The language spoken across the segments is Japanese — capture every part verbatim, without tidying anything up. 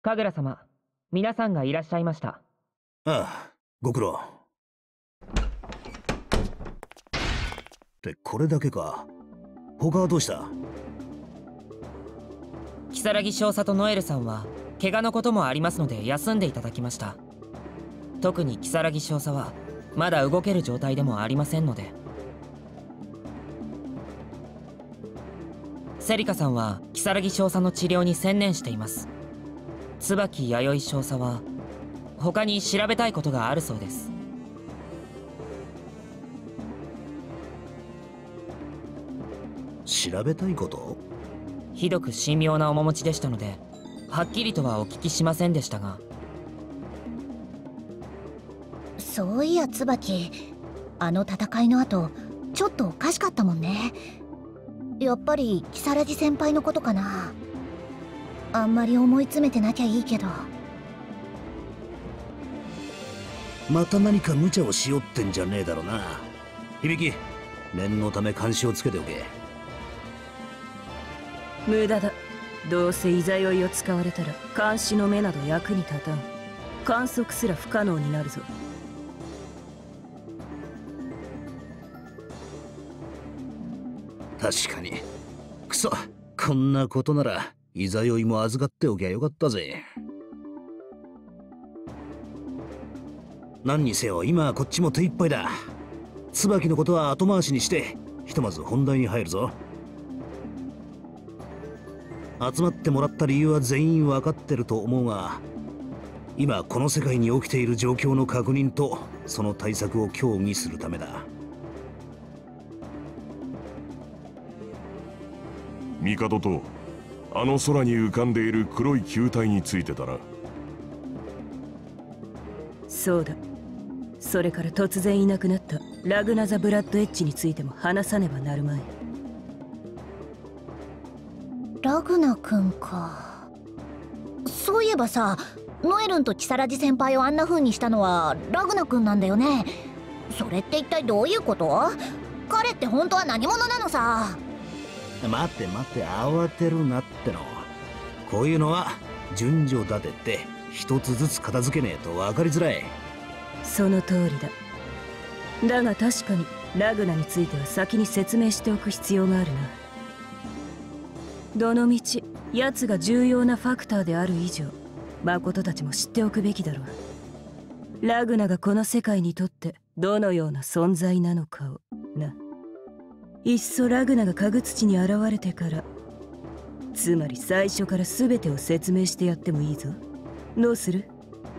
神楽様、皆さんがいらっしゃいました。 ああ、ご苦労。ってこれだけか。他はどうした？ 如月少佐とノエルさんは怪我のこともありますので休んでいただきました。特に如月少佐はまだ動ける状態でもありませんので。セリカさんは如月少佐の治療に専念しています。椿弥生少佐は他に調べたいことがあるそうです。 調べたいこと？ ひどく神妙な面持ちでしたのではっきりとはお聞きしませんでしたが。 そういや椿、あの戦いの後ちょっとおかしかったもんね。やっぱり如月先輩のことかな。あんまり思い詰めてなきゃいいけど。 また何か無茶をしよってんじゃねえだろな。響、念のため監視をつけておけ。 無駄だ。どうせいざよいを使われたら監視の目など役に立たん。観測すら不可能になるぞ。 確かに。くそ、こんなことならいざよいも預かっておきゃよかったぜ。何にせよ今はこっちも手一杯だ。椿のことは後回しにしてひとまず本題に入るぞ。集まってもらった理由は全員分かってると思うが、今この世界に起きている状況の確認とその対策を協議するためだ。 帝とあの空に浮かんでいる黒い球体についてだな。 そうだ。それから突然いなくなったラグナザ・ブラッドエッジについても話さねばなるまい。 ラグナ君か。そういえばさ、ノエルンと如月先輩をあんな風にしたのはラグナ君なんだよね。それって一体どういうこと？彼って本当は何者なのさ。 待って待って慌てるなっての。こういうのは順序立てて一つずつ片付けねえと分かりづらい。 その通りだ。だが確かにラグナについては先に説明しておく必要があるな。どのみち奴が重要なファクターである以上、誠たちも知っておくべきだろう。ラグナがこの世界にとってどのような存在なのかをな。いっそラグナが家具土に現れてから、つまり最初から全てを説明してやってもいいぞ。どうする？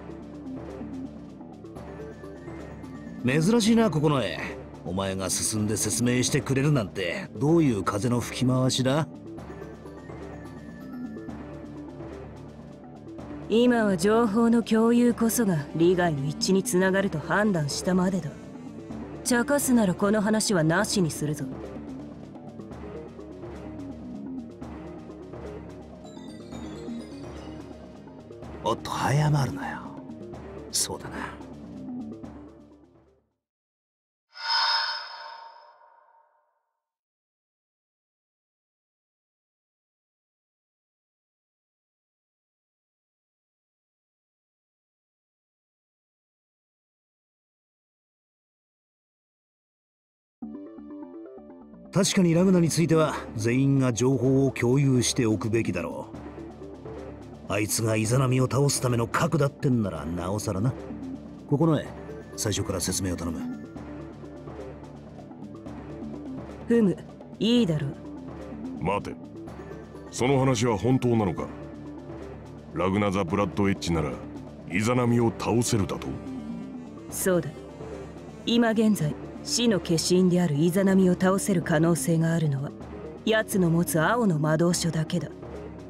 珍しいなここの絵。お前が進んで説明してくれるなんてどういう風の吹き回しだ？ 今は情報の共有こそが利害の一致につながると判断したまでだ。茶化すならこの話はなしにするぞ。 おっと早まるなよ。そうだな。確かにラグナについては全員が情報を共有しておくべきだろう。あいつがイザナミを倒すための核だってんならなおさらな。ここの絵最初から説明を頼む。 ふむ、いいだろう。 待て、その話は本当なのか？ラグナザ・ブラッドエッジならイザナミを倒せるだと？ そうだ。今現在死の化身であるイザナミを倒せる可能性があるのは奴の持つ青の魔導書だけだ。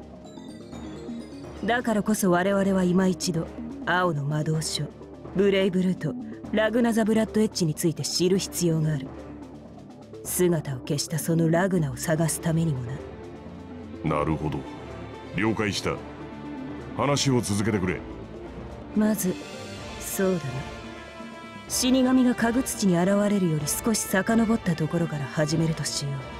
だからこそ我々は今一度青の魔導書ブレイブルートラグナザ・ブラッドエッジについて知る必要がある。姿を消したそのラグナを探すためにもな。 なるほど、了解した。話を続けてくれ。 まずそうだな、死神が家具土に現れるより少し遡ったところから始めるとしよう。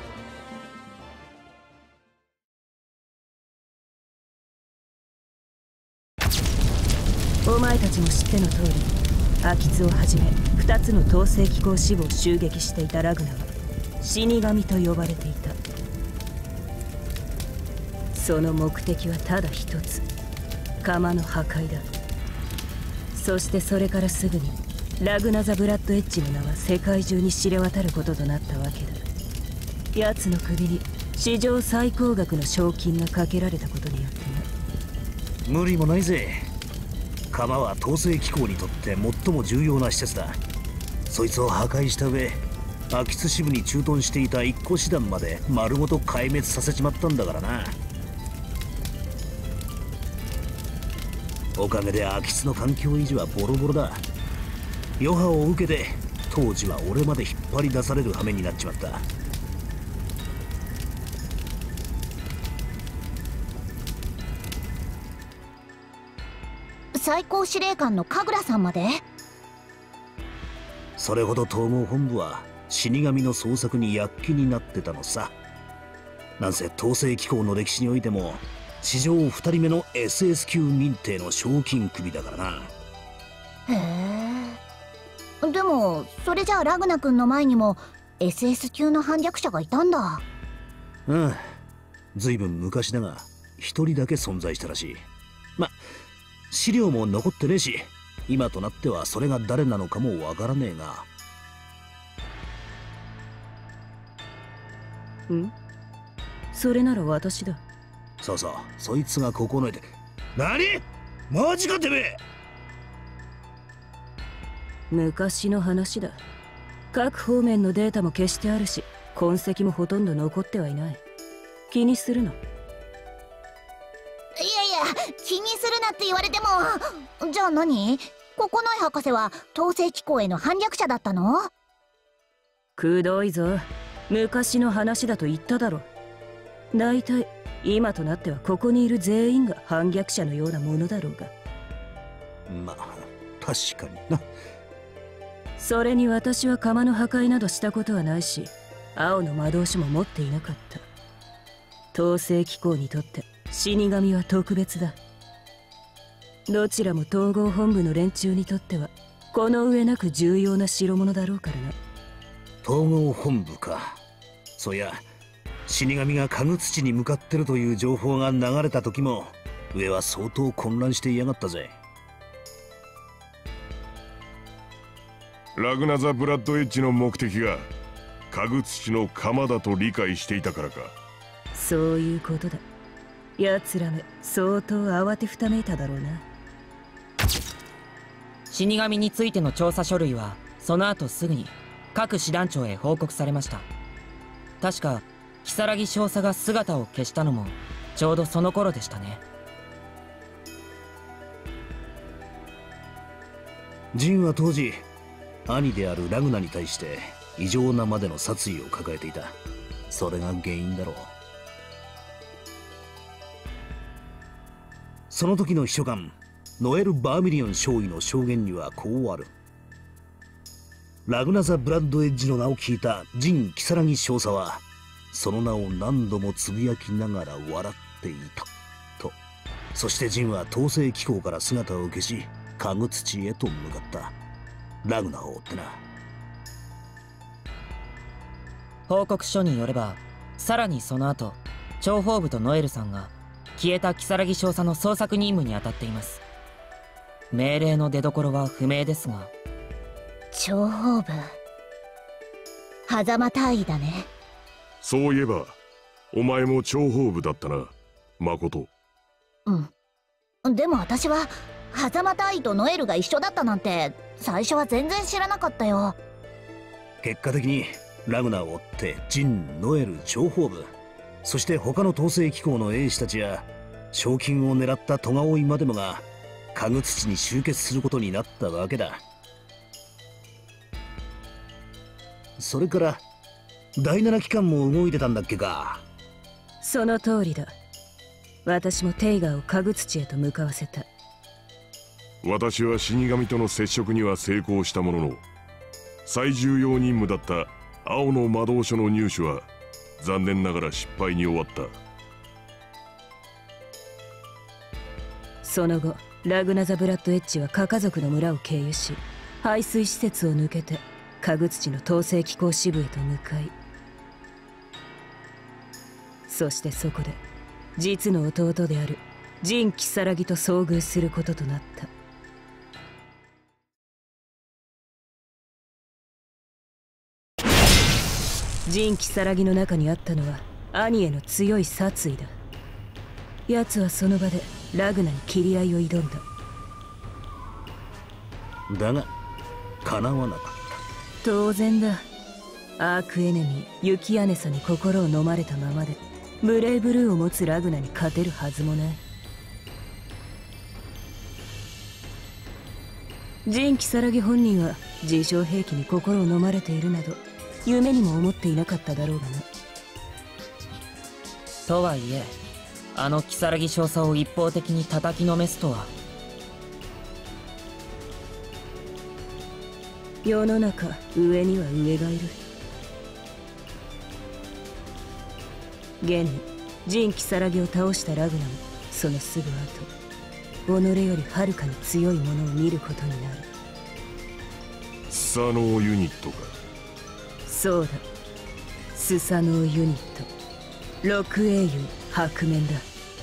お前たちも知っての通り、アキツをはじめふたつの統制機構支部を襲撃していたラグナは死神と呼ばれていた。その目的はただ一つ、釜の破壊だ。そしてそれからすぐにラグナ・ザ・ブラッドエッジの名は世界中に知れ渡ることとなったわけだ。奴の首に史上最高額の賞金がかけられたことによってな。 無理もないぜ。釜は統制機構にとって最も重要な施設だ。そいつを破壊した上、アキツ支部に駐屯していた一個師団まで丸ごと壊滅させちまったんだからな。おかげでアキツの環境維持はボロボロだ。余波を受けて当時は俺まで引っ張り出される羽目になっちまった。 最高司令官の神楽さんまで？ それほど統合本部は死神の捜索に躍起になってたのさ。なんせ統制機構の歴史においても史上ふたりめの エスエス 級認定の賞金首だからな。 へえ。でもそれじゃあラグナ君の前にも エスエス 級の反逆者がいたんだ。 うん、ずいぶん昔だが一人だけ存在したらしい。ま、資料も残ってねえし、今となってはそれが誰なのかもわからねえが。 ん？それなら私だ。 そうそう、そいつが九重て。何？マジかてめえ！ 昔の話だ。各方面のデータも消してあるし、痕跡もほとんど残ってはいない。気にするな。 いやいや、気にするなって言われても。じゃあ何？九重博士は統制機構への反逆者だったの？ くどいぞ。昔の話だと言っただろ。だいたい今となってはここにいる全員が反逆者のようなものだろうが。 まあ確かにな。 それに私は釜の破壊などしたことはないし、青の魔導書も持っていなかった。統制機構にとって死神は特別だ。どちらも統合本部の連中にとってはこの上なく重要な代物だろうからな。 統合本部か。そういや、死神が家具土に向かってるという情報が流れた時も上は相当混乱していやがったぜ。 ラグナ・ザ・ブラッドエッジの目的が家具土の釜だと理解していたからか。 そういうことだ。奴らめ相当慌てふためいただろうな。 死神についての調査書類はその後すぐに各師団長へ報告されました。確か如月少佐が姿を消したのもちょうどその頃でしたね。 ジンは当時兄であるラグナに対して異常なまでの殺意を抱えていた。それが原因だろう。その時の秘書官ノエル・バーミリオン少尉の証言にはこうある。ラグナ・ザ・ブラッドエッジの名を聞いたジン・如月少佐はその名を何度もつぶやきながら笑っていたと。そしてジンは統制機構から姿を消し家具土へと向かった。ラグナを追ってな。 報告書によれば、さらにその後諜報部とノエルさんが消えた如月少佐の捜索任務に当たっています。命令の出所は不明ですが。 諜報部、狭間大尉だね。 そういえばお前も諜報部だったな、誠。 うん。でも私は狭間大尉とノエルが一緒だったなんて最初は全然知らなかったよ。 結果的にラグナを追ってジン、ノエル、諜報部、そして他の統制機構の英士たちや賞金を狙った戸賀追いまでもが家具土に集結することになったわけだ。それから第七機関も動いてたんだっけか。 その通りだ。私もテイガーを家具土へと向かわせた。 私は死神との接触には成功したものの、最重要任務だった青の魔導書の入手は残念ながら失敗に終わった。 その後ラグナザ・ブラッドエッジはカカ族の村を経由し、排水施設を抜けて家具土の統制機構支部へと向かい、そしてそこで実の弟であるジン・キサラギと遭遇することとなった。ジン・キサラギの中にあったのは兄への強い殺意だ。奴はその場でラグナに切り合いを挑んだ。 だが叶わなかった。 当然だ。アークエネミーユキアネサに心を飲まれたままでブレイブルーを持つラグナに勝てるはずもない。ジン・キサラギ本人は自称兵器に心を飲まれているなど夢にも思っていなかっただろうがな。 とはいえあの如月少佐を一方的に叩きのめすとは。 世の中上には上がいる。現にジン・キサラギを倒したラグナもそのすぐ後己よりはるかに強いものを見ることになる。 スサノーユニットか。 そうだ、スサノーユニット六英雄白面だ。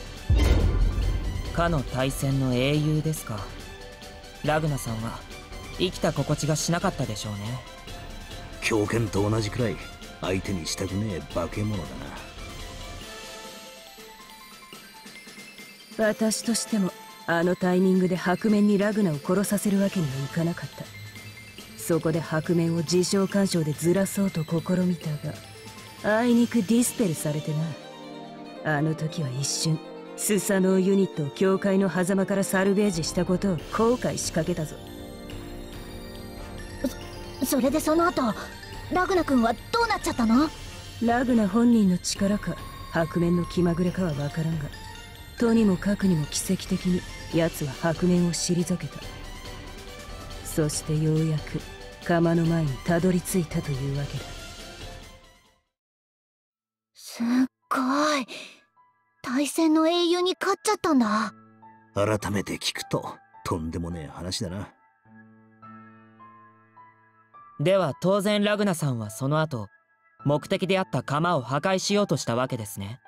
かの対戦の英雄ですか。ラグナさんは生きた心地がしなかったでしょうね。 狂犬と同じくらい相手にしたくねえ化け物だな。私としてもあのタイミングで白面にラグナを殺させるわけにはいかなかった。そこで白面を自傷干渉でずらそうと試みたが、あいにくディスペルされてな。あの時は一瞬スサノーユニットを境界の狭間からサルベージしたことを後悔しかけたぞ。 そ, それでその後ラグナ君はどうなっちゃったの？ ラグナ本人の力か白面の気まぐれかは分からんが、とにもかくにも奇跡的に奴は白面を退けた。そしてようやく釜の前にたどり着いたというわけだ。 すっごい、対戦の英雄に勝っちゃったんだ。 改めて聞くととんでもねえ話だな。 では当然ラグナさんはその後目的であった釜を破壊しようとしたわけですね。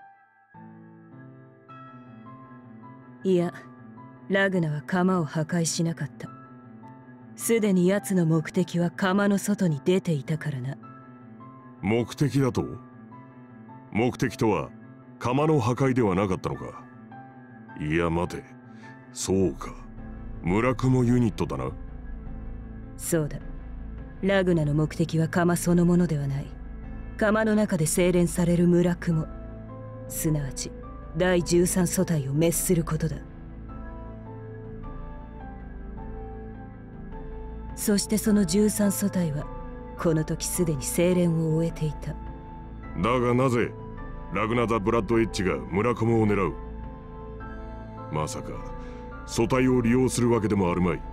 いや、ラグナは釜を破壊しなかった。すでに奴の目的は釜の外に出ていたからな。 目的だと？目的とは釜の破壊ではなかったのか。いや待て、そうか、村雲ユニットだな。 そうだ、ラグナの目的は釜そのものではない。釜の中で精錬される村雲、すなわちだいじゅうさん組対を滅することだ。そしてそのじゅうさん組対はこの時すでに精錬を終えていた。 だがなぜラグナ・ザ・ブラッドエッジが村雲を狙う？まさか組対を利用するわけでもあるまい。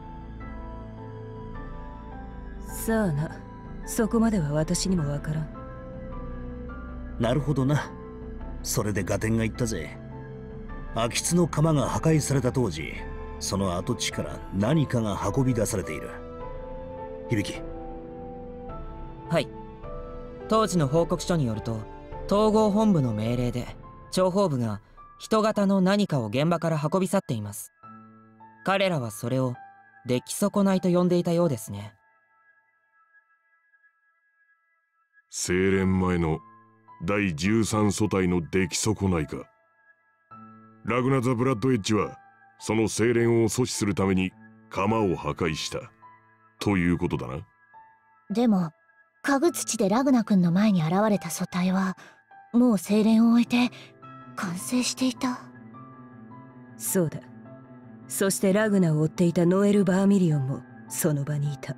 さあな、そこまでは私にもわからん。 なるほどな。それで合点がいったぜ。秋津の釜が破壊された当時、その跡地から何かが運び出されている。響。 はい。当時の報告書によると統合本部の命令で諜報部が人型の何かを現場から運び去っています。彼らはそれを出来損ないと呼んでいたようですね。 精錬前のだいじゅうさん組対の出来損ないか。ラグナ・ザ・ブラッドエッジはその精錬を阻止するために釜を破壊したということだな。 でも家具土でラグナ君の前に現れた組対はもう精錬を終えて完成していた。 そうだ。そしてラグナを追っていたノエル・バーミリオンもその場にいた。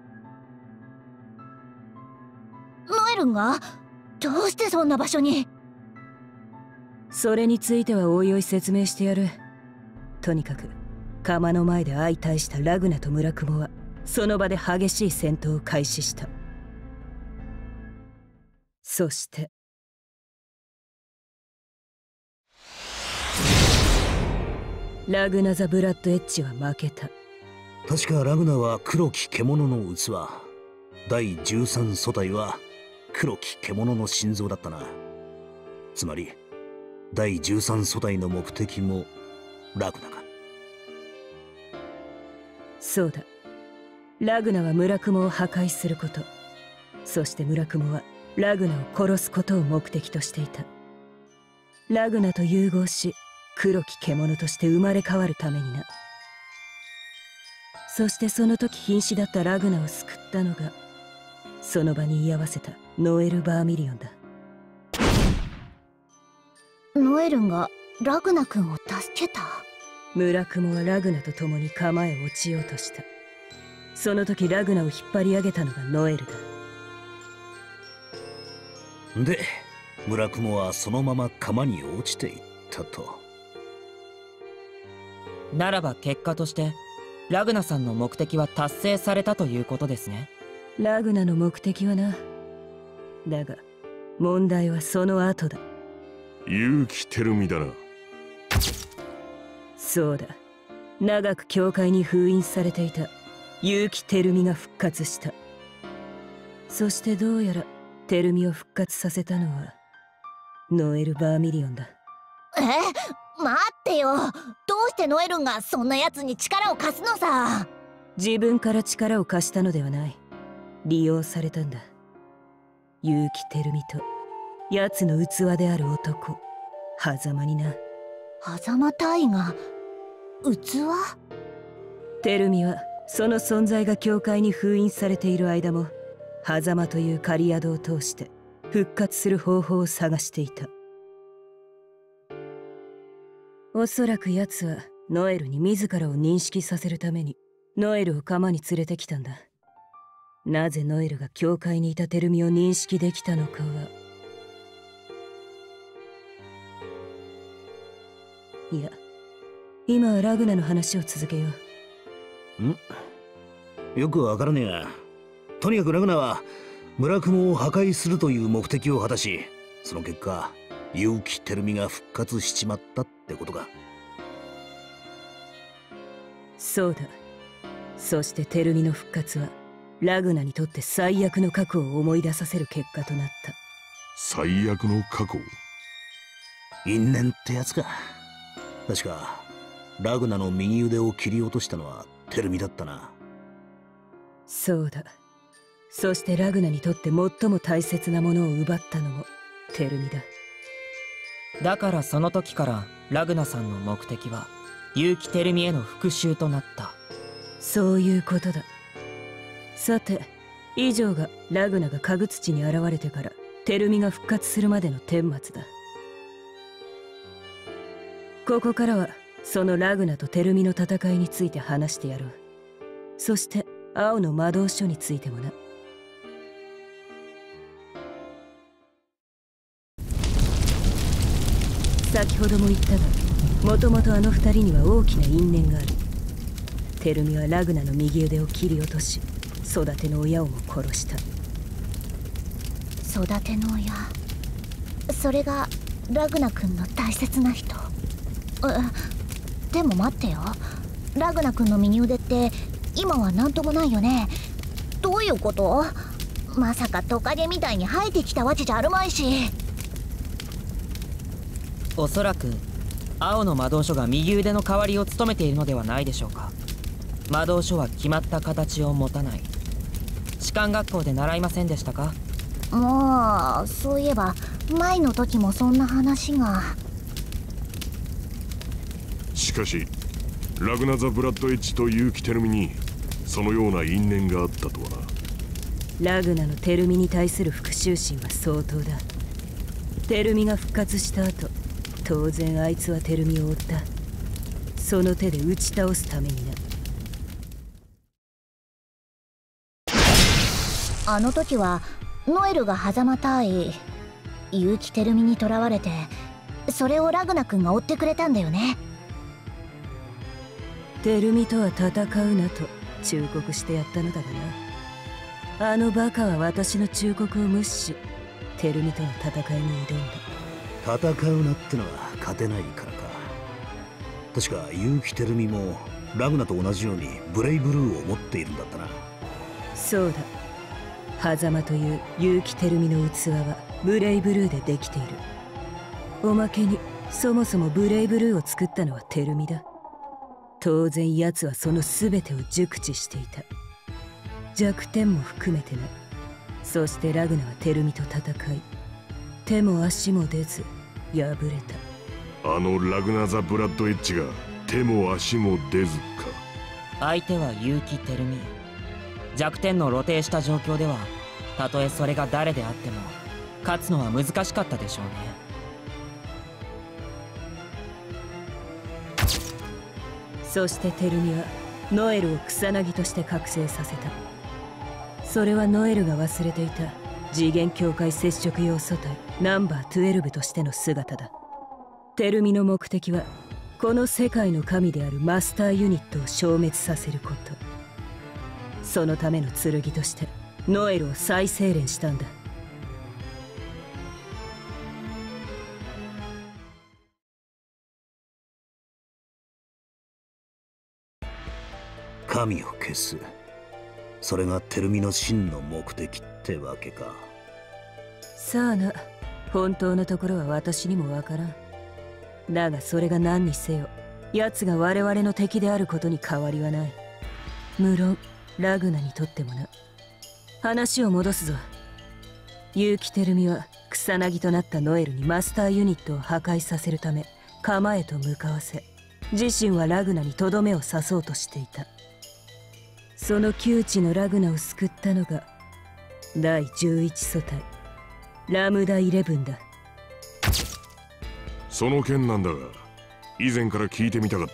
ノエルンがどうしてそんな場所に？ それについてはおいおい説明してやる。とにかく釜の前で相対したラグナと村雲はその場で激しい戦闘を開始した。そしてラグナ・ザ・ブラッドエッジは負けた。 確かラグナは黒き獣の器、だいじゅうさん素体は黒き獣の心臓だったな。つまりだいじゅうさん素体の目的もラグナか。 そうだ。ラグナは村雲を破壊すること、そして村雲はラグナを殺すことを目的としていた。ラグナと融合し黒き獣として生まれ変わるためにな。そしてその時瀕死だったラグナを救ったのが、その場に居合わせたノエル・バーミリオンだ。 ノエルンがラグナ君を助けた。 村雲はラグナと共に構え落ちようとした。その時ラグナを引っ張り上げたのがノエルだ。 で村雲はそのまま釜に落ちていったと。 ならば結果としてラグナさんの目的は達成されたということですね。 ラグナの目的はな。だが問題はその後だ。 結城テルミだな。 そうだ。長く教会に封印されていた結城テルミが復活した。そしてどうやらテルミを復活させたのはノエル・バーミリオンだ。 え、待ってよ。どうしてノエルンがそんな奴に力を貸すのさ。 自分から力を貸したのではない。利用されたんだ。結城テルミと奴の器である男狭間にな。 狭間大が器？ テルミはその存在が教会に封印されている間も狭間という狩宿を通して復活する方法を探していた。おそらく奴はノエルに自らを認識させるためにノエルを釜に連れてきたんだ。なぜノエルが教会にいたテルミを認識できたのかは。いや、今はラグナの話を続けよう。ん？よくわからねえが、とにかくラグナは村雲を破壊するという目的を果たし、その結果結城テルミが復活しちまったってことか。 そうだ。そしてテルミの復活はラグナにとって最悪の過去を思い出させる結果となった。 最悪の過去？ 因縁ってやつか。確かラグナの右腕を切り落としたのはテルミだったな。 そうだ。そしてラグナにとって最も大切なものを奪ったのもテルミだ。 だからその時からラグナさんの目的は結城テルミへの復讐となった。 そういうことだ。さて、以上がラグナが家具土に現れてからテルミが復活するまでの顛末だ。ここからはそのラグナとテルミの戦いについて話してやろう。そして青の魔導書についてもな。先ほども言ったが、もともとあの二人には大きな因縁がある。テルミはラグナの右腕を切り落とし、育ての親をも殺した。 育ての親、それがラグナ君の大切な人。え、でも待ってよ。ラグナ君の右腕って今は何ともないよね。どういうこと？まさかトカゲみたいに生えてきたわけじゃあるまいし。 おそらく青の魔導書が右腕の代わりを務めているのではないでしょうか。魔導書は決まった形を持たない。士官学校で習いませんでしたか？ もうそういえば前の時もそんな話が。 しかしラグナ・ザ・ブラッドエッジと結城テルミにそのような因縁があったとはな。 ラグナのテルミに対する復讐心は相当だ。テルミが復活した後、当然あいつはテルミを追った。その手で打ち倒すためにな。 あの時はノエルが狭間対結城テルミに囚われて、それをラグナ君が追ってくれたんだよね。 テルミとは戦うなと忠告してやったのだがな。あのバカは私の忠告を無視し、テルミとの戦いに挑んだ。 戦うなってのは勝てないからか。 確か結城テルミもラグナと同じようにブレイブルーを持っているんだったな。 そうだ。狭間という結城テルミの器はブレイブルーでできている。おまけにそもそもブレイブルーを作ったのはテルミだ。当然奴はその全てを熟知していた。弱点も含めてな。そしてラグナはテルミと戦い、手も足も出ず敗れた。 あのラグナ・ザ・ブラッドエッジが手も足も出ずか。 相手は結城テルミ。弱点の露呈した状況では、たとえそれが誰であっても勝つのは難しかったでしょうね。 そしてテルミはノエルを草薙として覚醒させた。それはノエルが忘れていた次元境界接触用素体ナンバーじゅうにとしての姿だ。テルミの目的はこの世界の神であるマスターユニットを消滅させること。そのための剣としてノエルを再精錬したんだ。 神を消す、それがテルミの真の目的ってわけか。 さあな、本当のところは私にもわからん。だがそれが何にせよ奴が我々の敵であることに変わりはない。無論ラグナにとってもな。話を戻すぞ。結城テルミは草薙となったノエルにマスターユニットを破壊させるため構えと向かわせ、自身はラグナにとどめを刺そうとしていた。その窮地のラグナを救ったのがだいじゅういち素体ラムダイレブンだ。 その件なんだが、以前から聞いてみたかった。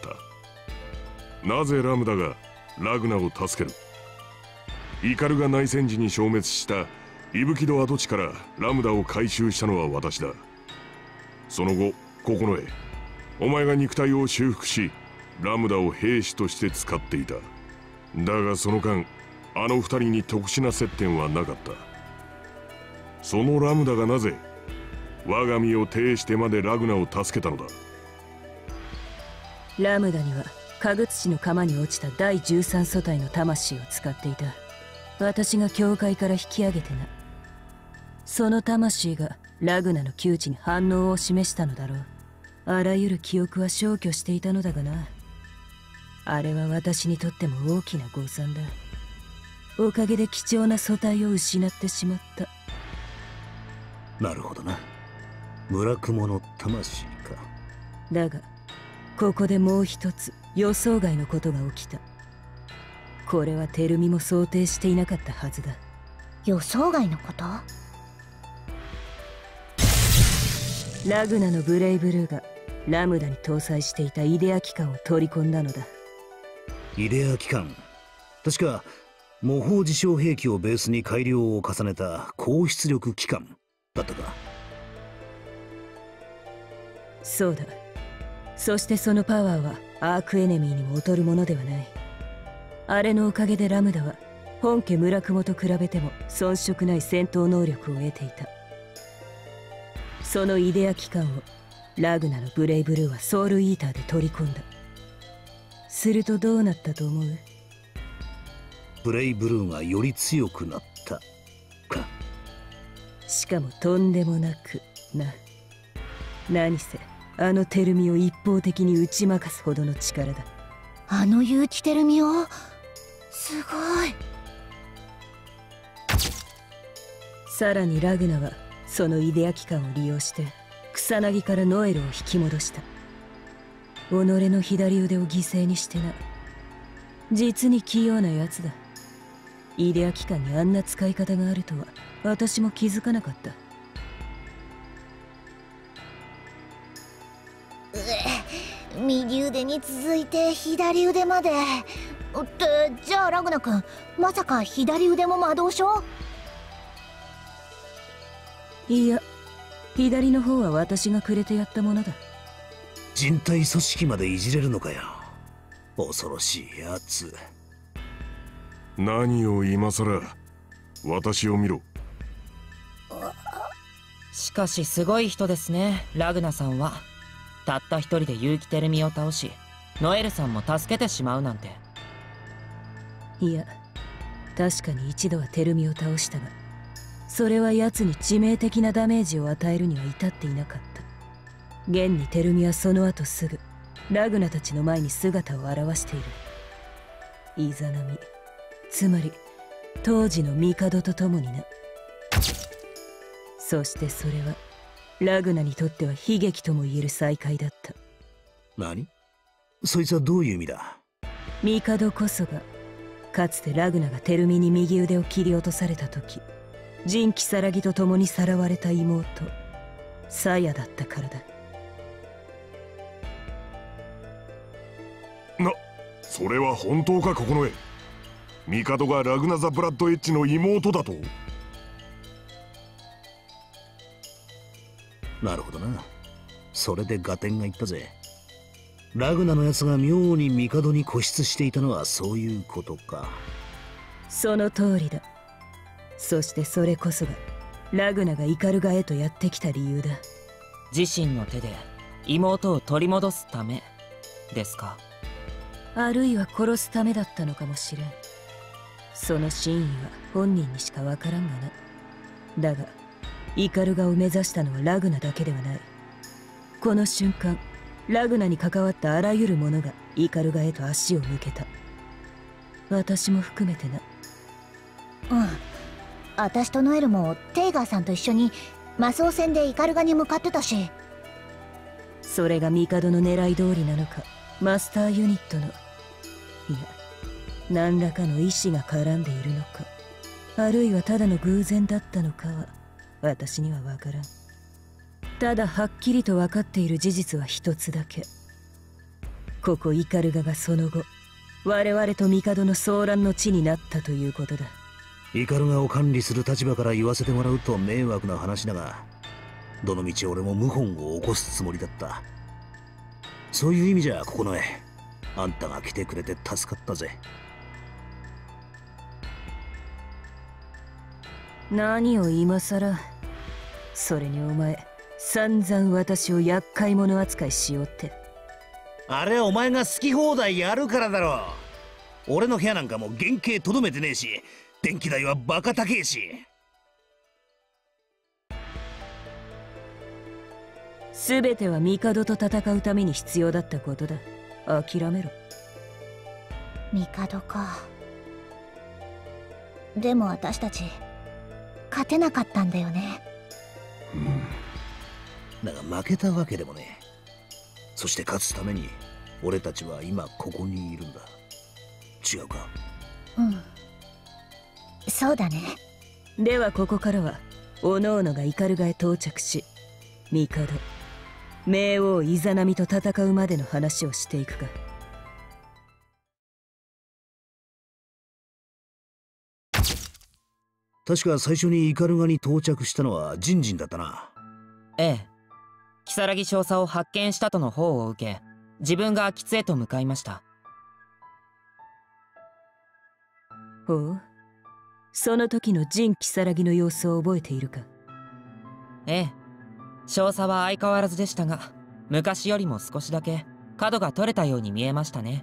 なぜラムダがラグナを助ける？イカルが内戦時に消滅したイブキド跡地からラムダを回収したのは私だ。その後九重、お前が肉体を修復しラムダを兵士として使っていた。だがその間あの二人に特殊な接点はなかった。そのラムダがなぜ我が身を呈してまでラグナを助けたのだ？ ラムダにはカグツ市の釜に落ちただいじゅうさん素体の魂を使っていた。私が教会から引き上げてな。その魂がラグナの窮地に反応を示したのだろう。あらゆる記憶は消去していたのだがな。あれは私にとっても大きな誤算だ。おかげで貴重な素体を失ってしまった。 なるほどな。村雲の魂か。 だがここでもう一つ予想外のことが起きた。これはテルミも想定していなかったはずだ。 予想外のこと？ ラグナのブレイブルーがラムダに搭載していたイデア機関を取り込んだのだ。 イデア機関、確か模倣自称兵器をベースに改良を重ねた高出力機関だったか。 そうだ。そしてそのパワーはアークエネミーにも劣るものではない。あれのおかげでラムダは本家村雲と比べても遜色ない戦闘能力を得ていた。そのイデア機関をラグナのブレイブルーはソウルイーターで取り込んだ。するとどうなったと思う？ ブレイブルーがより強くなったか。 しかもとんでもなくな。何せあのテルミを一方的に打ち負かすほどの力だ。 あの結城テルミをすごい。 さらにラグナはそのイデア機関を利用して草薙からノエルを引き戻した。己の左腕を犠牲にしてな。実に器用なやつだ。イデア機関にあんな使い方があるとは私も気づかなかった。 右腕に続いて左腕までってじゃあラグナ君、まさか左腕も魔導書？ いや、左の方は私がくれてやったものだ。 人体組織までいじれるのかよ。恐ろしいやつ。 何を今さら。私を見ろ。 しかしすごい人ですね、ラグナさんは。たった一人で結城テルミを倒し、 ノエルさんも助けてしまうなんて。 いや、確かに一度はテルミを倒したが、それは奴に致命的なダメージを与えるには至っていなかった。現にテルミはその後すぐラグナたちの前に姿を現している。イザナミ、つまり当時の帝と共にな。そしてそれはラグナにとっては悲劇とも言える再会だった。 何？そいつはどういう意味だ？ 帝こそがかつてラグナがテルミに右腕を切り落とされた時、ジン・キサラギと共にさらわれた妹サヤだったからだ。 な、それは本当か、ここの絵。帝がラグナザ・ブラッドエッジの妹だと？ なるほどな。それで合点がいったぜ。ラグナのやつが妙に帝に固執していたのはそういうことか。 その通りだ。そしてそれこそがラグナがイカルガへとやってきた理由だ。 自身の手で妹を取り戻すためですか？ あるいは殺すためだったのかもしれん。その真意は本人にしかわからんがな。だがイカルガを目指したのはラグナだけではない。この瞬間ラグナに関わったあらゆるものがイカルガへと足を向けた。私も含めてな。 うん、私とノエルもテイガーさんと一緒に魔装戦でイカルガに向かってたし。 それが帝の狙い通りなのか、マスターユニットの、いや何らかの意志が絡んでいるのか、あるいはただの偶然だったのかは私には分からん。ただはっきりと分かっている事実は一つだけ。ここイカルガがその後我々と帝の騒乱の地になったということだ。 イカルガを管理する立場から言わせてもらうと迷惑な話だが、どのみち俺も謀反を起こすつもりだった。そういう意味じゃここの絵、あんたが来てくれて助かったぜ。 何を今さら。それにお前散々私を厄介者扱いしようって。 あれはお前が好き放題やるからだろ。俺の部屋なんかもう原型とどめてねえし、電気代はバカ高えし。 全ては帝と戦うために必要だったことだ。諦めろ。 帝か。でも私たち勝てなかったんだよね。 だが負けたわけでもねえ。そして勝つために俺たちは今ここにいるんだ。違うか？ うん、そうだね。 ではここからはおのおのがイカルガへ到着し、帝冥王イザナミと戦うまでの話をしていくか。 確か最初にイカルガに到着したのはジンジンだったな。 ええ、如月少佐を発見したとの報を受け、自分が秋津へと向かいました。 ほう、その時のジン・キサラギの様子を覚えているか？ ええ、少佐は相変わらずでしたが、昔よりも少しだけ角が取れたように見えましたね。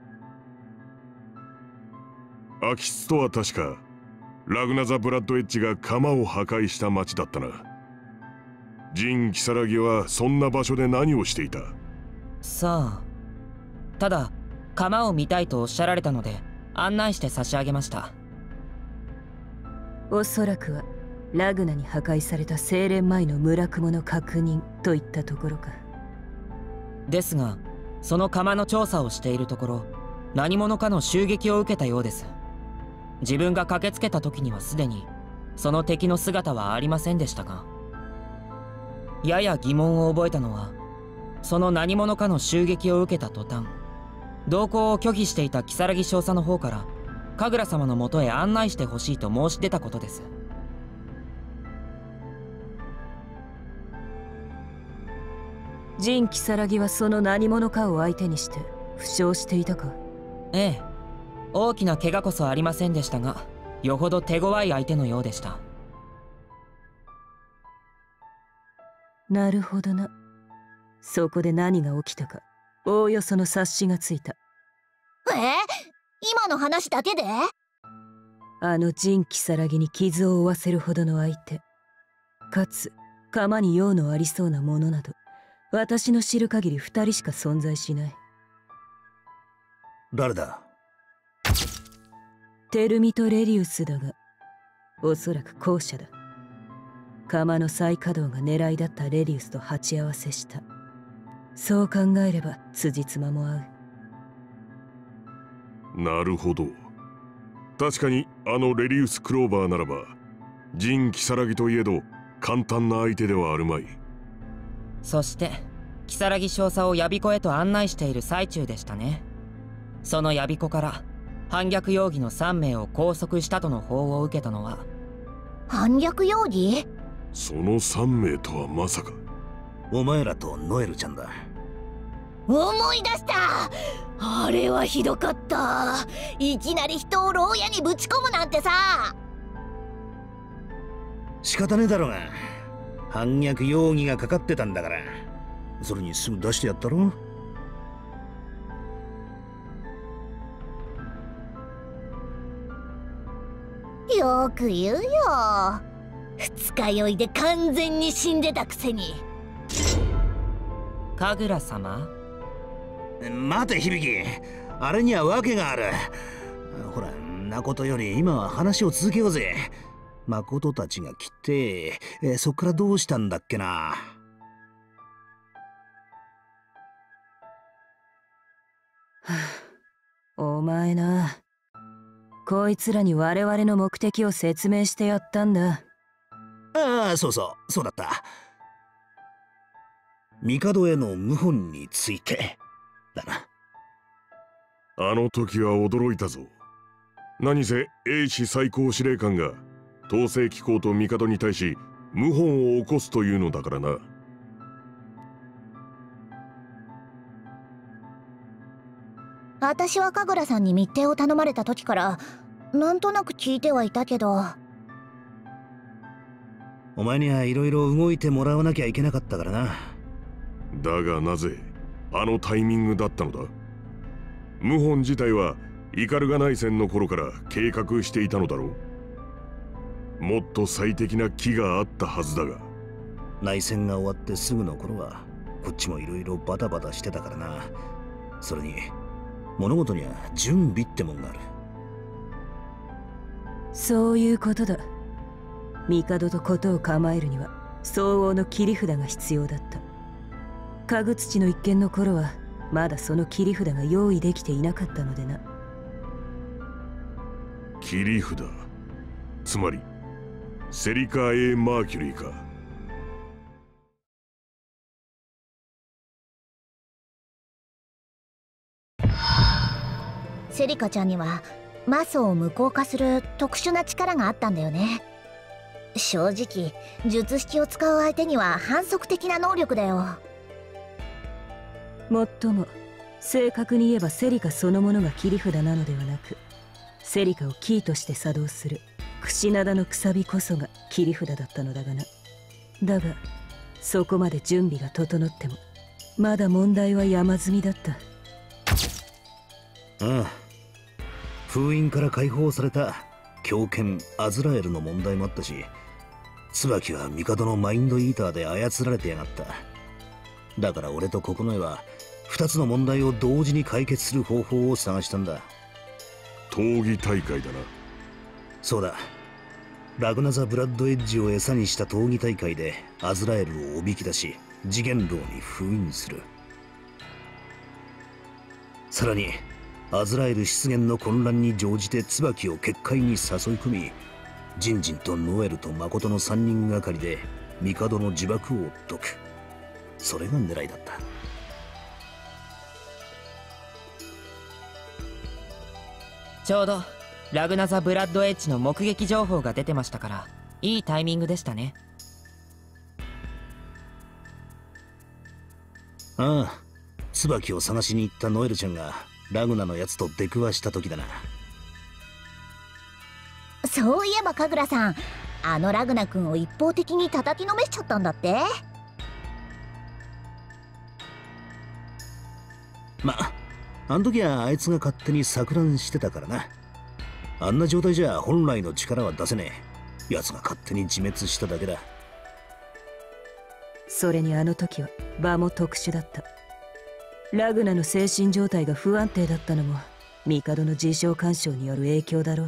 秋津とは確かラグナザ・ブラッドエッジが鎌を破壊した町だったな。ジン・キサラギはそんな場所で何をしていた？ さあ、ただ鎌を見たいとおっしゃられたので案内して差し上げました。 おそらくはラグナに破壊された精錬前の村雲の確認といったところか。 ですがその鎌の調査をしているところ、何者かの襲撃を受けたようです。自分が駆けつけた時にはすでにその敵の姿はありませんでしたが、やや疑問を覚えたのは、その何者かの襲撃を受けた途端、同行を拒否していた如月少佐の方から神楽様のもとへ案内してほしいと申し出たことです。 ジン・キサラギはその何者かを相手にして負傷していたか？ ええ、大きな怪我こそありませんでしたが、よほど手強い相手のようでした。 なるほどな。そこで何が起きたかおおよその察しがついた。 え、今の話だけで？ あの陣如月に傷を負わせるほどの相手、かつ釜に用のありそうなものなど、私の知る限り二人しか存在しない。 誰だ？ テルミとレリウスだが、おそらく後者だ。釜の再稼働が狙いだったレリウスと鉢合わせした。そう考えれば辻褄も合う。なるほど。確かにあのレリウス・クローバーならば陣如月といえど簡単な相手ではあるまい。 そして如月少佐をヤビコへと案内している最中でしたね。そのヤビコから反逆容疑のさんめいを拘束したとの報を受けたのは。 反逆容疑？ そのさんめいとはまさか。 お前らとノエルちゃんだ。 思い出した。あれはひどかった。いきなり人を牢屋にぶち込むなんてさ。 仕方ねえだろうが、反逆容疑がかかってたんだから、それにすぐ出してやったろ。 よく言うよ。二日酔いで完全に死んでたくせに。 神楽様？ 待て響、あれには訳がある。ほら、んなことより今は話を続けようぜ。誠たちが来て、えそっからどうしたんだっけな。 はあ、お前な、こいつらに我々の目的を説明してやったんだ。 ああ、そうそうそうだった。帝への謀反についてだな。 あの時は驚いたぞ。何せ英氏最高司令官が統制機構と帝に対し謀反を起こすというのだからな。 私は神楽さんに密偵を頼まれた時からなんとなく聞いてはいたけど。 お前にはいろいろ動いてもらわなきゃいけなかったからな。 だがなぜあのタイミングだったのだ。謀反自体はイカルガ内戦の頃から計画していたのだろう。もっと最適な機があったはずだが。 内戦が終わってすぐの頃はこっちもいろいろバタバタしてたからな。それに物事には準備ってもんがある。 そういうことだ。帝と事を構えるには相応の切り札が必要だった。家具土の一件の頃はまだその切り札が用意できていなかったのでな。 切り札、つまりセリカ・エー・マーキュリーか。 セリカちゃんには魔素を無効化する特殊な力があったんだよね。正直術式を使う相手には反則的な能力だよ。 もっとも正確に言えばセリカそのものが切り札なのではなく、セリカをキーとして作動する櫛灘のくさびこそが切り札だったのだがな。だがそこまで準備が整ってもまだ問題は山積みだった。 ああ、封印から解放された狂犬アズラエルの問題もあったし、椿は帝のマインドイーターで操られてやがった。だから俺と九重は二つの問題を同時に解決する方法を探したんだ。 闘技大会だな。 そうだ、ラグナザ・ブラッドエッジを餌にした闘技大会でアズラエルをおびき出し次元牢に封印する。さらにアズラエル出現の混乱に乗じて椿を結界に誘い込み、ジンジンとノエルと誠の三人がかりで帝の呪縛を解く。それが狙いだった。 ちょうどラグナザ・ブラッドエッジの目撃情報が出てましたから、いいタイミングでしたね。 ああ、椿を探しに行ったノエルちゃんがラグナのやつと出くわした時だな。 そういえば神楽さん、あのラグナ君を一方的に叩きのめしちゃったんだって。 まああん時はあいつが勝手に錯乱してたからな。あんな状態じゃ本来の力は出せねえ。奴が勝手に自滅しただけだ。 それにあの時は場も特殊だった。ラグナの精神状態が不安定だったのも帝の自傷干渉による影響だろう。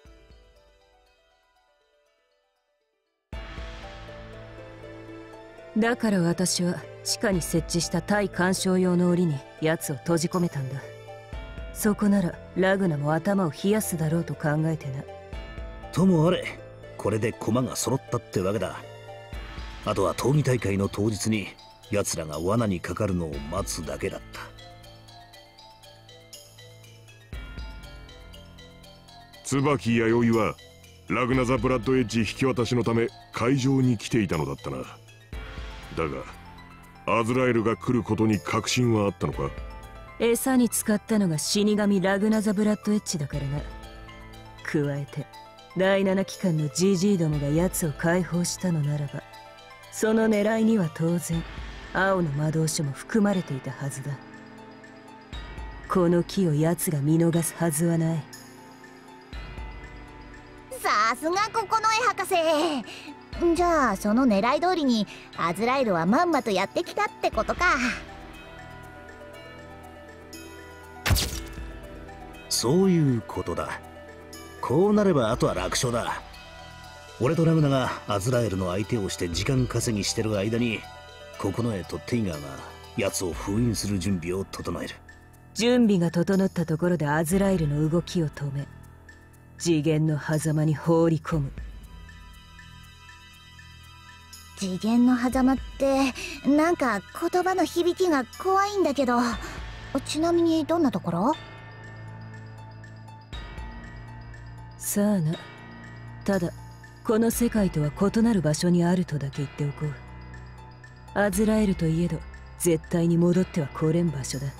だから私は地下に設置した対干渉用の檻に奴を閉じ込めたんだ。そこならラグナも頭を冷やすだろうと考えてな。 ともあれ、これで駒が揃ったってわけだ。あとは闘技大会の当日に奴らが罠にかかるのを待つだけだった。 椿弥生はラグナザ・ブラッドエッジ引き渡しのため会場に来ていたのだったな。だがアズラエルが来ることに確信はあったのか？ 餌に使ったのが死神ラグナザ・ブラッドエッジだからな。加えて第七機関の ジージー どもが奴を解放したのならば、その狙いには当然青の魔導書も含まれていたはずだ。この木を奴が見逃すはずはない。 さすが九重博士。じゃあその狙い通りにアズラエルはまんまとやってきたってことか。 そういうことだ。こうなればあとは楽勝だ。俺とラグナがアズラエルの相手をして時間稼ぎしてる間に九重とテイガーが奴を封印する準備を整える。 準備が整ったところでアズラエルの動きを止め、次元の狭間に放り込む。 次元の狭間ってなんか言葉の響きが怖いんだけど、ちなみにどんなところ？ さあな。ただこの世界とは異なる場所にあるとだけ言っておこう。アズラエルといえど絶対に戻っては来れん場所だ。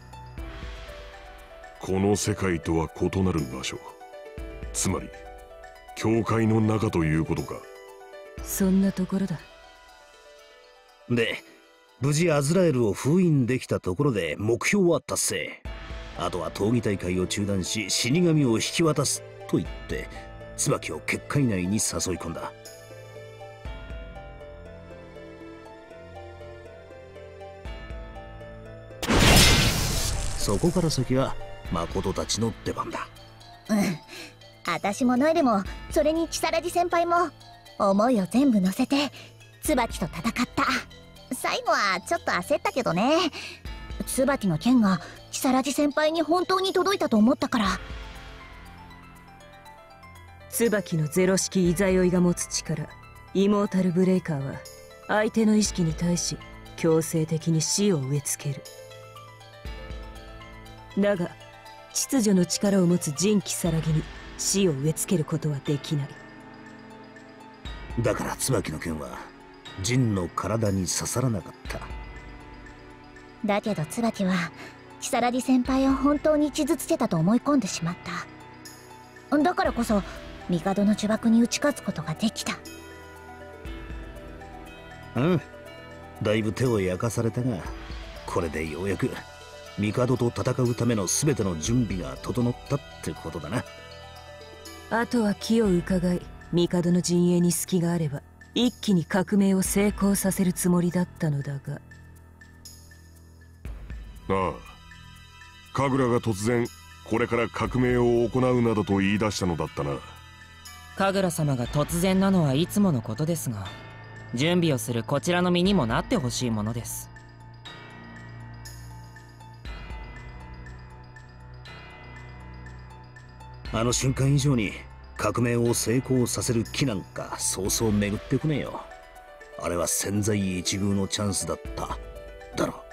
この世界とは異なる場所、つまり教会の中ということか。 そんなところだ。 で、無事アズラエルを封印できたところで目標は達成。あとは闘技大会を中断し死神を引き渡すと言って椿を結界内に誘い込んだ。そこから先は誠たちの出番だ。 うん、私もノエルもそれに如月先輩も思いを全部乗せて椿と戦った。最後はちょっと焦ったけどね。椿の剣が如月先輩に本当に届いたと思ったから。 椿のゼロ式イザヨイが持つ力、イモータルブレイカーは相手の意識に対し強制的に死を植え付ける。だが秩序の力を持つジン・キサラギに死を植え付けることはできない。 だから椿の剣はジンの体に刺さらなかった。 だけど椿は如月先輩を本当に傷つけたと思い込んでしまった。だからこそ帝の呪縛に打ち勝つことができた。 うん、だいぶ手を焼かされたが、これでようやく帝と戦うための全ての準備が整ったってことだな。 あとは機を伺い、帝の陣営に隙があれば一気に革命を成功させるつもりだったのだが。 ああ、神楽が突然これから革命を行うなどと言い出したのだったな。 神楽様が突然なのはいつものことですが、準備をするこちらの身にもなってほしいものです。 あの瞬間以上に革命を成功させる気なんかそうそう巡ってこねえよ。あれは千載一遇のチャンスだっただろ。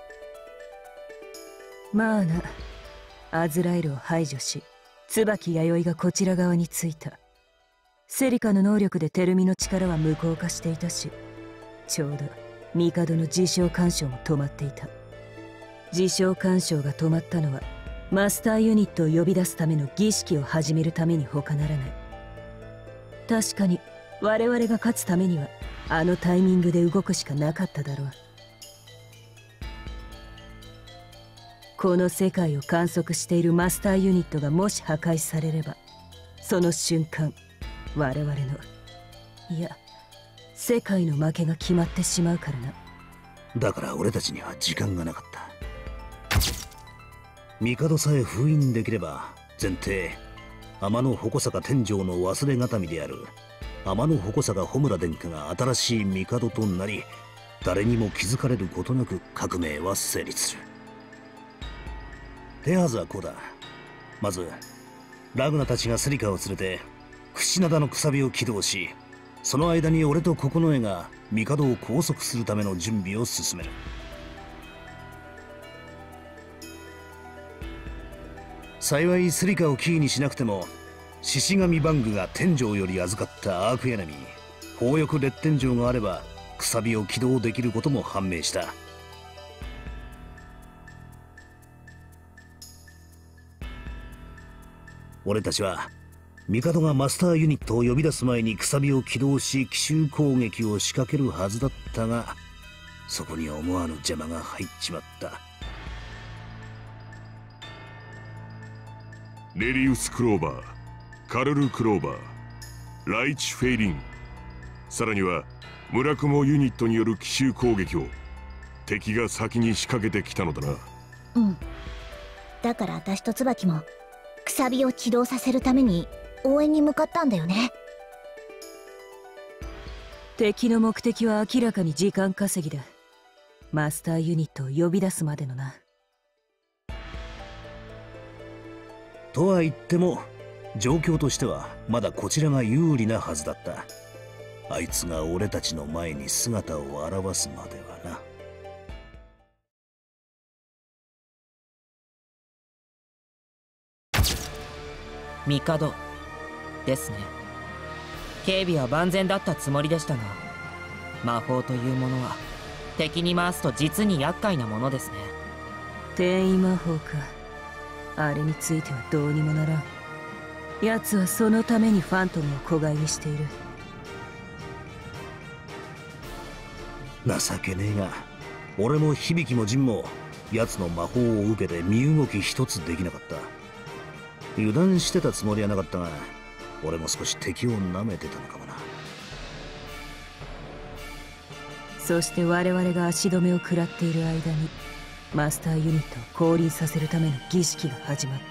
まあな。アズラエルを排除し椿弥生がこちら側についた。セリカの能力でテルミの力は無効化していたし、ちょうど帝の自傷干渉も止まっていた。自傷干渉が止まったのはマスターユニットを呼び出すための儀式を始めるために他ならない。確かに我々が勝つためにはあのタイミングで動くしかなかっただろう。 この世界を観測しているマスターユニットがもし破壊されれば、その瞬間我々の、いや世界の負けが決まってしまうからな。 だから俺たちには時間がなかった。帝さえ封印できれば前提天の矛坂天井の忘れがたみである天の矛坂穂村殿下が新しい帝となり、誰にも気づかれることなく革命は成立する。手はずはこうだ。まずラグナたちがスリカを連れて櫛灘のくさびを起動し、その間に俺と九重が帝を拘束するための準備を進める。幸いスリカをキーにしなくても、獅子神バングが天井より預かったアークエネミー宝翼烈天城があればくさびを起動できることも判明した。俺たちは帝がマスターユニットを呼び出す前にくさびを起動し奇襲攻撃を仕掛けるはずだったが、そこに思わぬ邪魔が入っちまった。 レリウス・クローバー、カルル・クローバー、ライチ・フェイリン、さらには村雲ユニットによる奇襲攻撃を敵が先に仕掛けてきたのだな。 うん。だから私と椿もくさびを起動させるために応援に向かったんだよね。 敵の目的は明らかに時間稼ぎだ。マスターユニットを呼び出すまでのな。 とは言っても状況としてはまだこちらが有利なはずだった。あいつが俺たちの前に姿を現すまではな。 帝ですね。警備は万全だったつもりでしたが、魔法というものは敵に回すと実に厄介なものですね。 転移魔法か。あれについてはどうにもならん。奴はそのためにファントムを子飼いにしている。 情けねえが、俺も響も陣も奴の魔法を受けて身動き一つできなかった。油断してたつもりはなかったが、俺も少し敵を舐めてたのかもな。 そして我々が足止めを食らっている間にマスターユニットを降臨させるための儀式が始まった。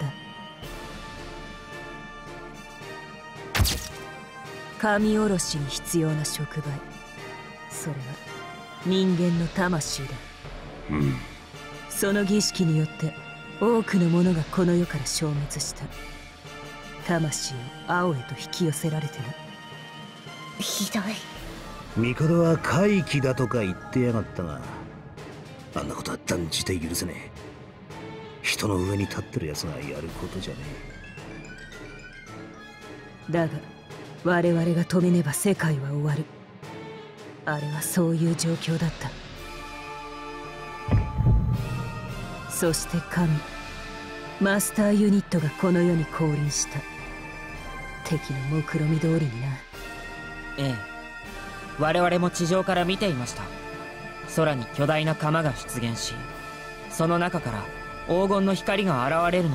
神おろしに必要な触媒、それは人間の魂だ。 うん。 その儀式によって多くのものがこの世から消滅した。魂を青へと引き寄せられてな。 ひどい。 帝は怪奇だとか言ってやがったが、あんなことは断じて許せねえ。人の上に立ってる奴がやることじゃねえ。だが我々が止めねば世界は終わる。あれはそういう状況だった。そして神マスターユニットがこの世に降臨した。敵の目論見通りにな。 ええ、我々も地上から見ていました。空に巨大な釜が出現し、その中から黄金の光が現れるのを。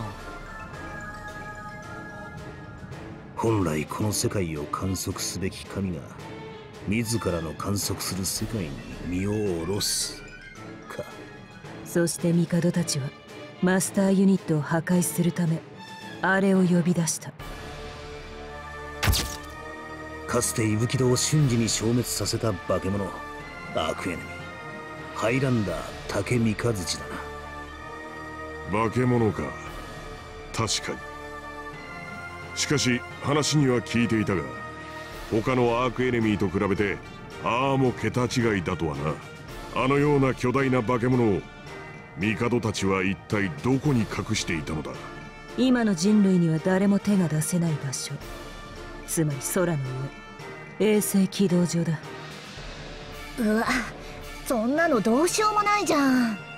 本来この世界を観測すべき神が自らの観測する世界に身を下ろすか。 そして帝たちはマスターユニットを破壊するためあれを呼び出した。 かつて伊吹戸を瞬時に消滅させた化け物アークエネミーハイランダー竹三日月だな。化け物か。確かに。しかし話には聞いていたが、他のアークエネミーと比べてああも桁違いだとはな。あのような巨大な化け物を帝たちは一体どこに隠していたのだ。 今の人類には誰も手が出せない場所、つまり空の上、衛星軌道上だ。 うわ、そんなのどうしようもないじゃん。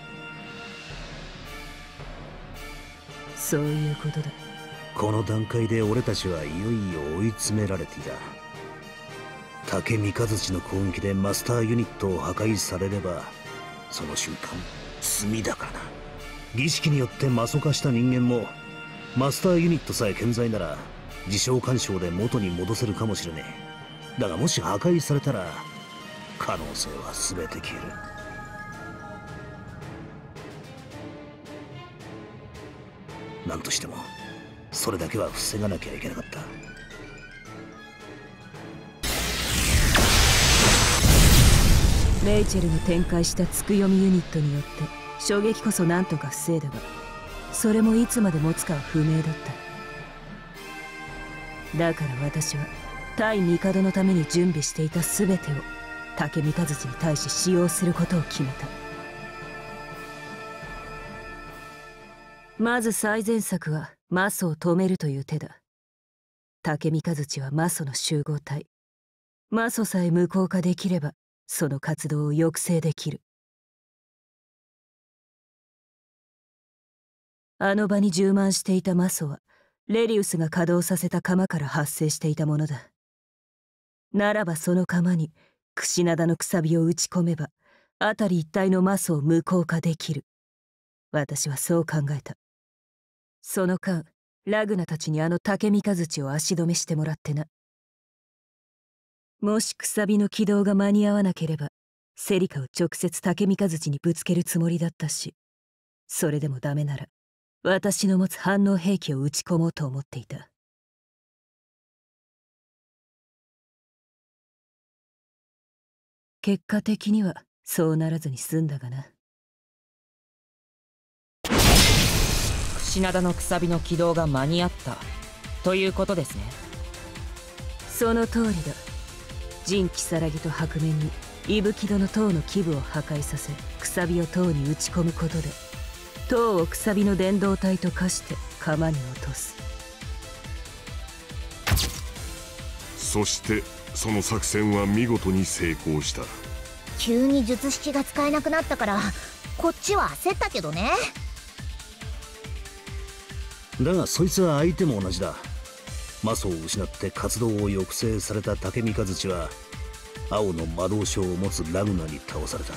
そういうことだ。 この段階で俺たちはいよいよ追い詰められていた。竹三日月の攻撃でマスターユニットを破壊されればその瞬間罪だからな。 儀式によって魔素化した人間もマスターユニットさえ健在なら自傷干渉で元に戻せるかもしれねえ。だがもし破壊されたら可能性は全て消える。何としてもそれだけは防がなきゃいけなかった。 レイチェルの展開したつくよみユニットによって衝撃こそ何とか防いだが、それもいつまで持つかは不明だった。だから私は対帝のために準備していた全てを竹三日月に対し使用することを決めた。まず最善策は魔素を止めるという手だ。竹三日月は魔素の集合体。魔素さえ無効化できればその活動を抑制できる。あの場に充満していた魔素はレリウスが稼働させた釜から発生していたものだ。ならばその釜に櫛灘のくさびを打ち込めば辺り一帯の魔素を無効化できる。私はそう考えた。その間ラグナたちにあの竹三日月を足止めしてもらってな。もしくさびの起動が間に合わなければセリカを直接竹三日月にぶつけるつもりだったし、それでもダメなら私の持つ反応兵器を打ち込もうと思っていた。結果的にはそうならずに済んだがな。 櫛灘のくさびの起動が間に合ったということですね。 その通りだ。陣如月と白面に伊吹戸の塔の基部を破壊させ、くさびを塔に打ち込むことで塔をくさびの伝導体と化して釜に落とす。 そしてその作戦は見事に成功した。 急に術式が使えなくなったからこっちは焦ったけどね。 だがそいつは相手も同じだ。魔素を失って活動を抑制された竹三日月は青の魔導書を持つラグナに倒された。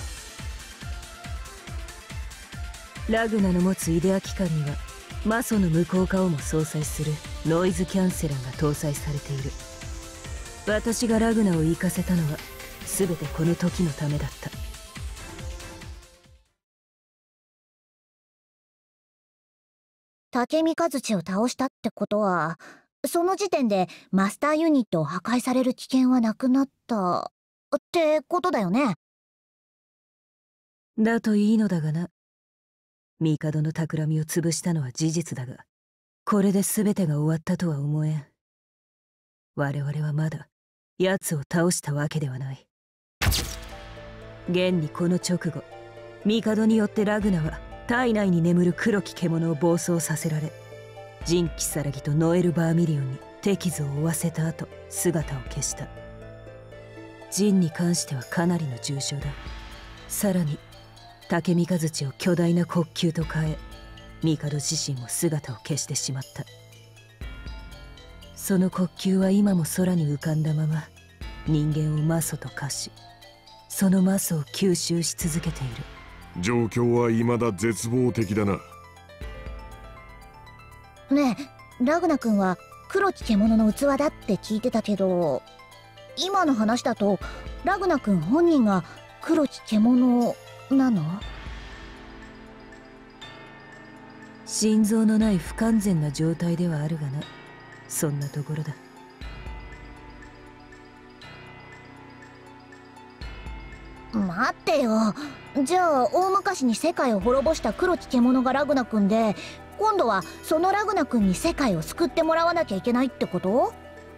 ラグナの持つイデア機関には魔素の無効化をも相殺するノイズキャンセラーが搭載されている。私がラグナを行かせたのは全てこの時のためだった。 竹三日月を倒したってことはその時点でマスターユニットを破壊される危険はなくなったってことだよね。 だといいのだがな。帝の企みを潰したのは事実だが、これで全てが終わったとは思えん。我々はまだ奴を倒したわけではない。現にこの直後、帝によってラグナは体内に眠る黒き獣を暴走させられ、陣如月とノエル・バーミリオンに手傷を負わせた後姿を消した。陣に関してはかなりの重傷だ。さらに竹三日月を巨大な黒球と変え、帝自身も姿を消してしまった。その黒球は今も空に浮かんだまま人間を魔素と化し、その魔素を吸収し続けている。 状況は未だ絶望的だな。 ねえ、ラグナ君は黒き獣の器だって聞いてたけど、今の話だとラグナ君本人が黒き獣なの？ 心臓のない不完全な状態ではあるがな。そんなところだ。 待ってよ。じゃあ大昔に世界を滅ぼした黒き獣がラグナ君で、今度はそのラグナ君に世界を救ってもらわなきゃいけないってこと？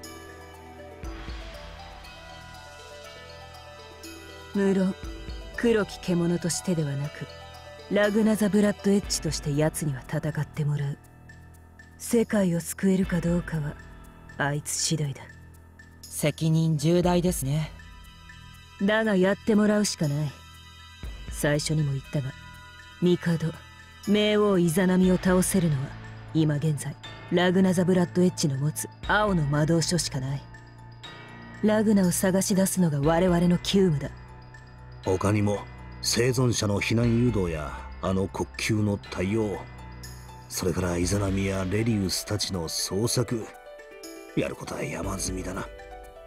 無論黒き獣としてではなく、ラグナザ・ブラッドエッジとして奴には戦ってもらう。世界を救えるかどうかはあいつ次第だ。 責任重大ですね。 だがやってもらうしかない。最初にも言ったが、帝冥王イザナミを倒せるのは今現在ラグナザ・ブラッドエッジの持つ青の魔導書しかない。ラグナを探し出すのが我々の急務だ。 他にも生存者の避難誘導やあの国級の対応、それからイザナミやレリウスたちの捜索、やることは山積みだな。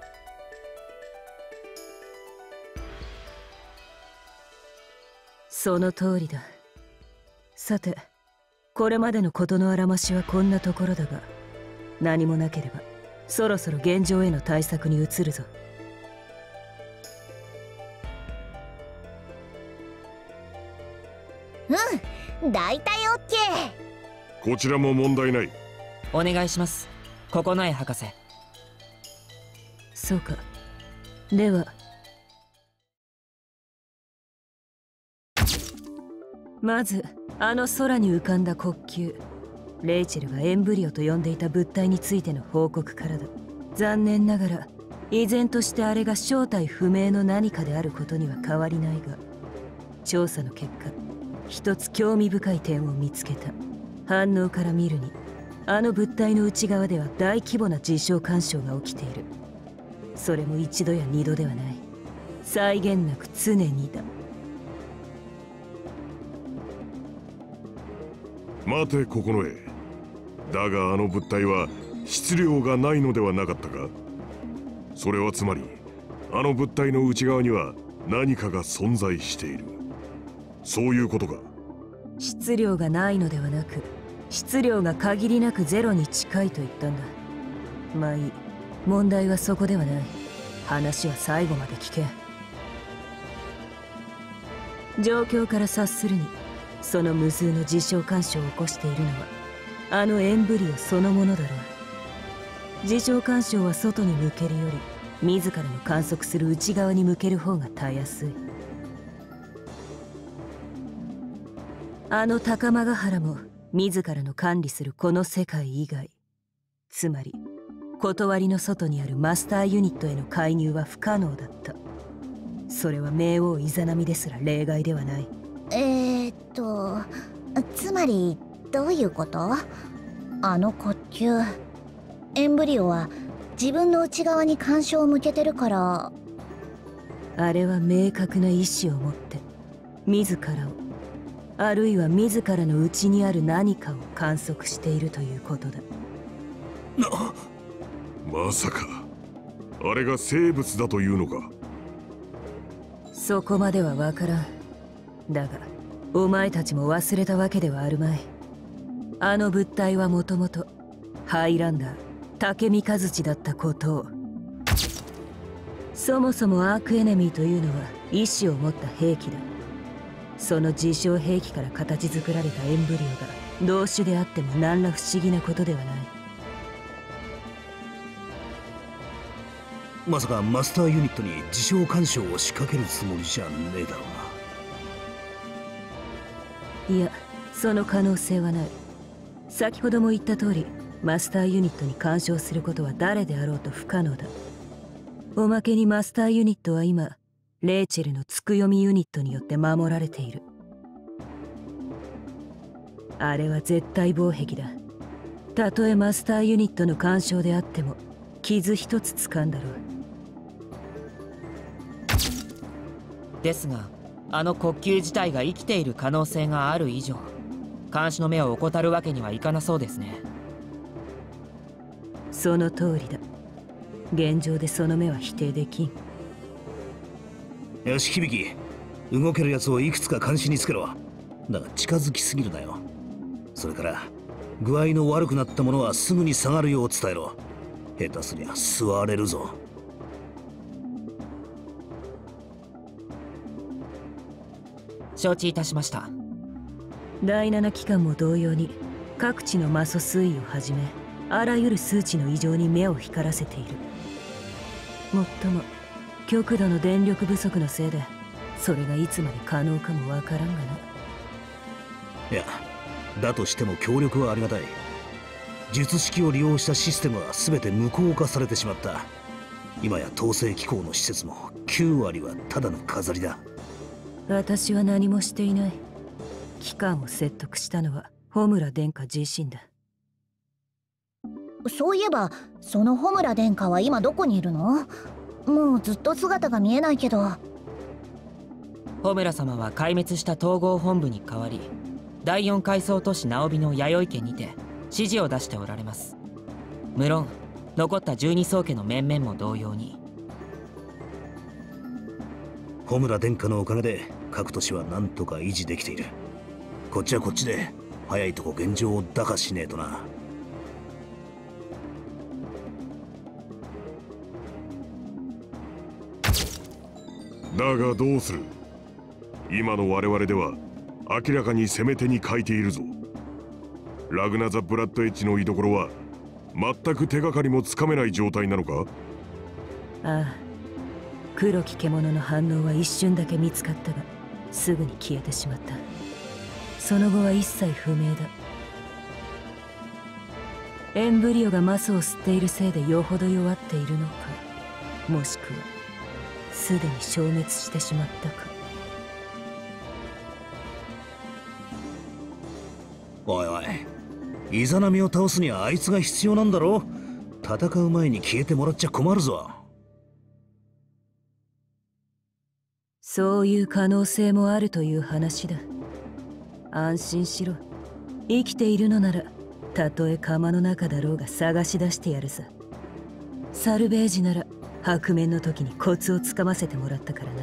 その通りだ。さて、これまでの事のあらましはこんなところだが、何もなければそろそろ現状への対策に移るぞ。 うん、大体オッケこちらも問題ない。 お願いします、九重博士。 そうか。ではまずあの空に浮かんだ国球、レイチェルがエンブリオと呼んでいた物体についての報告からだ。残念ながら依然としてあれが正体不明の何かであることには変わりないが、調査の結果一つ興味深い点を見つけた。反応から見るにあの物体の内側では大規模な事象干渉が起きている。それも一度や二度ではない。際限なく常にだ。 待て九重。だがあの物体は質量がないのではなかったか。それはつまりあの物体の内側には何かが存在している、そういうことか。 質量がないのではなく、質量が限りなくゼロに近いと言ったんだ。まあいい、問題はそこではない。話は最後まで聞け。状況から察するに、その無数の事象干渉を起こしているのはあのエンブリオそのものだろう。事象干渉は外に向けるより自らの観測する内側に向ける方がたやすい。あの高間ヶ原も自らの管理するこの世界以外、つまり断りの外にあるマスターユニットへの介入は不可能だった。それは冥王イザナミですら例外ではない。 えーっとつまりどういうこと？あの骨球、エンブリオは自分の内側に干渉を向けてるから。 あれは明確な意志を持って自らを、あるいは自らの内にある何かを観測しているということだ。 まさかあれが生物だというのか。 そこまでは分からん。だがお前たちも忘れたわけではあるまい。あの物体はもともとハイランダー竹三日月だったことを。そもそもアークエネミーというのは意志を持った兵器だ。その自称兵器から形作られたエンブリオが同種であっても何ら不思議なことではない。 まさかマスターユニットに自称干渉を仕掛けるつもりじゃねえだろうな。 いや、その可能性はない。先ほども言った通り、マスターユニットに干渉することは誰であろうと不可能だ。おまけにマスターユニットは今レイチェルのつくよみユニットによって守られている。あれは絶対防壁だ。たとえマスターユニットの干渉であっても傷一つつかんだろう。 ですがあの国球自体が生きている可能性がある以上、監視の目を怠るわけにはいかなそうですね。 その通りだ。現状でその目は否定できん。 よし響、動けるやつをいくつか監視につけろ。だが近づきすぎるなよ。それから具合の悪くなった者はすぐに下がるよう伝えろ。下手すりゃ吸われるぞ。 承知いたしました。 だいなな機関も同様に各地のマソ推移をはじめあらゆる数値の異常に目を光らせている。もっとも極度の電力不足のせいでそれがいつまで可能かもわからんがな。 いや、だとしても協力はありがたい。術式を利用したシステムは全て無効化されてしまった。今や統制機構の施設もきゅうわりはただの飾りだ。 私は何もしていない。機関を説得したのは穂村殿下自身だ。 そういえばその穂村殿下は今どこにいるの？もうずっと姿が見えないけど。 ホムラ様は壊滅した統合本部に代わり、だいよん階層都市直美の弥生家にて指示を出しておられます。無論残った十二宗家の面々も同様に。 ホムラ殿下のおかげで各都市は何とか維持できている。こっちはこっちで早いとこ現状を打破しねえとな。 だがどうする。今の我々では明らかに攻め手に欠いているぞ。ラグナ・ザ・ブラッドエッジの居所は全く手がかりもつかめない状態なのか。 ああ、黒き獣の反応は一瞬だけ見つかったがすぐに消えてしまった。その後は一切不明だ。エンブリオがマスを吸っているせいでよほど弱っているのか、もしくはすでに消滅してしまったか。 おいおい、イザナミを倒すにはあいつが必要なんだろ。戦う前に消えてもらっちゃ困るぞ。 そういう可能性もあるという話だ。安心しろ。生きているのならたとえ釜の中だろうが探し出してやるさ。サルベージなら白面の時にコツをつかませてもらったからな。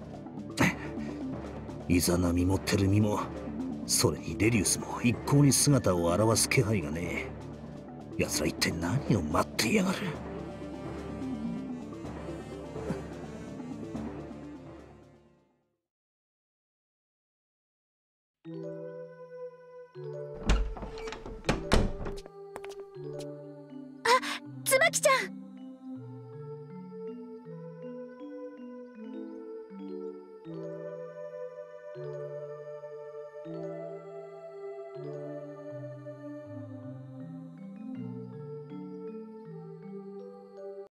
イザナミもテルミも、それにレリウスも一向に姿を現す気配がねえ。奴ら一体何を待っていやがる。 あ、椿ちゃん。